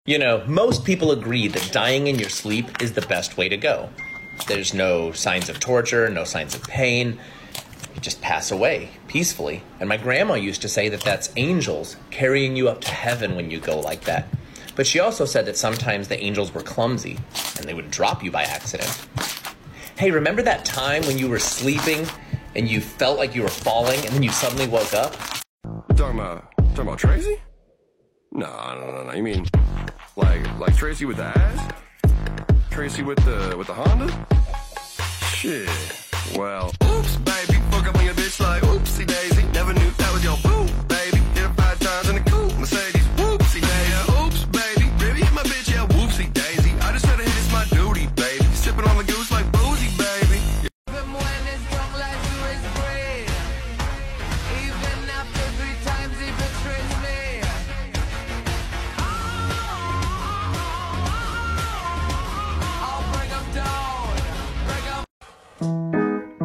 You know, most people agree that dying in your sleep is the best way to go. There's no signs of torture, no signs of pain. You just pass away peacefully. And my grandma used to say that that's angels carrying you up to heaven when you go like that. But she also said that sometimes the angels were clumsy and they would drop you by accident. Hey, remember that time when you were sleeping and you felt like you were falling and then you suddenly woke up? Talking about Tracy? No. You mean like Tracy with the ass? Tracy with the Honda? Shit. Well, oops, baby, fuck up on your bitch like oopsie daisy. Never knew that was your boo, baby. Hit her 5 times in the coupe, Mercedes, whoopsie daisy. Oops, baby, baby, hit my bitch, yeah, whoopsie daisy. I just said it, it's my duty, baby. Sipping on the goose like boozy, baby. Even when it's drunk like you is free. Even after 3 times he betrays me. I'll bring him down. Bring him.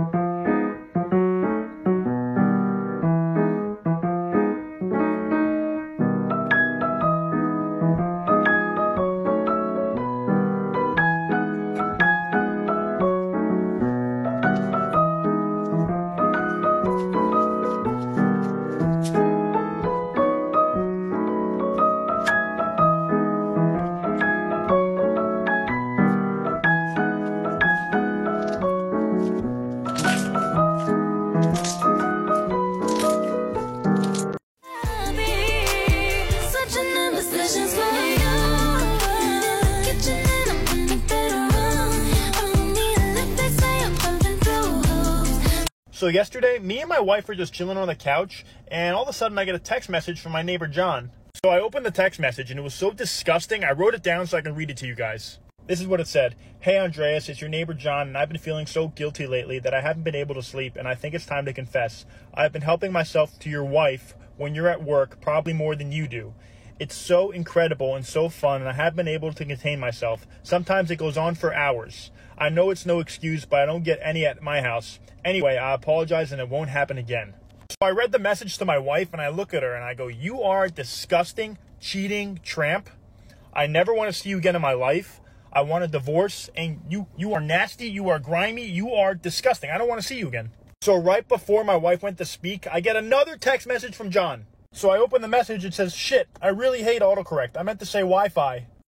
So yesterday, me and my wife were just chilling on the couch, and all of a sudden I get a text message from my neighbor John. So I opened the text message, and it was so disgusting, I wrote it down so I can read it to you guys. This is what it said. Hey Andreas, it's your neighbor John, and I've been feeling so guilty lately that I haven't been able to sleep, and I think it's time to confess. I've been helping myself to your wife when you're at work, probably more than you do. It's so incredible and so fun, and I haven't been able to contain myself. Sometimes it goes on for hours. I know it's no excuse, but I don't get any at my house. Anyway, I apologize and it won't happen again. So I read the message to my wife and I look at her and I go, you are a disgusting, cheating tramp. I never want to see you again in my life. I want a divorce, and you are nasty, you are grimy, you are disgusting. I don't want to see you again. So right before my wife went to speak, I get another text message from John. So I open the message, it says, shit, I really hate autocorrect. I meant to say Wi-Fi.